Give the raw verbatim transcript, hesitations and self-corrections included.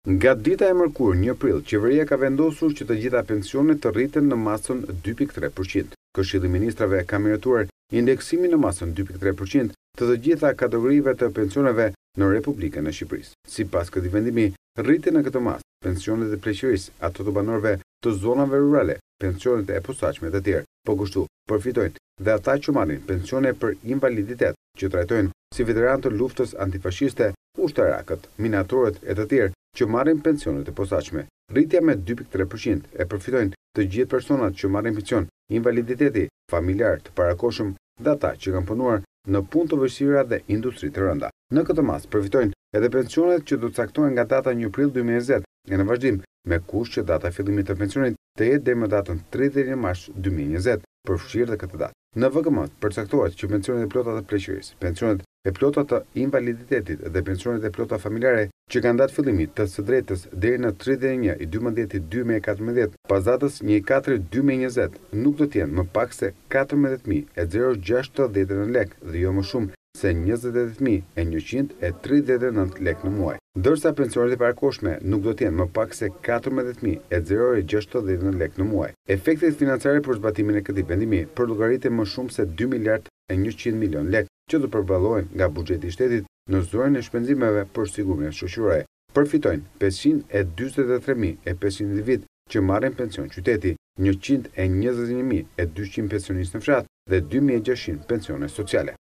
Nga dita e mërkurë një prill, qeveria ka vendosur që të gjitha pensionet të rriten në masën dy pikë tre përqind. Këshilli i Ministrave ka miratuar indeksimin në masën dy pikë tre përqind të të gjitha kategorive të pensioneve në Republikën e Shqipërisë. Sipas këtij vendimi, rriten në këtë masë pensionet e pleqërisë, ato të banorëve të zonave rurale, pensionet e posaçme të tjerë. Po kështu, përfitojnë dhe ata që marrin pensione për invaliditet, që trajtojnë si veteranë të luftës antifashiste, ushtarakët, minatorët e të tjerë që marrin pensionet e posaçme. Rritja me dy pikë tre përqind e përfitojnë të gjithë personat që marrin pension invaliditeti familjar të parakohshëm dhe ata që kanë punuar në punë të vështira dhe industri të rënda. Në këtë mas përfitojnë edhe pensionet që do të caktohen nga data një prill dy mijë e njëzet e në vazhdim me kusht që data e fillimit të pensionit të jetë deri më datën tridhjetë e mars dy mijë e njëzet, përfshirë dhe këtë datë. Në V K M përcaktohet që pensionet e plota të pleqërisë, pensionet e plota të invaliditetit dhe pensionet e plota familjare që kanë datë fillimi të së drejtës deri në tridhjetë e një i dymbëdhjetit dy mijë e katërmbëdhjetë pas datës një i katërt dy mijë e njëzet nuk do të jenë më pak se katërmbëdhjetë mijë e gjashtëdhjetë e nëntë lekë dhe jo më shumë se njëzet e tetë mijë e njëqind e tridhjetë e nëntë lekë në muaj, ndërsa pensionet e parakohshme nuk do të jenë më pak se katërmbëdhjetë mijë e gjashtëdhjetë e nëntë lekë në muaj. Efektet financiare për zbatimin e këtij vendimi përllogaritet më shumë se dy miliardë e njëqind milion lekë që do përballohen nga buxheti i shtetit në zyrën e shpenzimeve për sigurinë shoqërore. Përfitojnë pesëqind e dyzet e tre mijë e pesëqind individ që marrin pension qyteti, njëqind e njëzet e një mijë e dyqind pensionistë në fshat dhe dy mijë e gjashtëqind pensione sociale.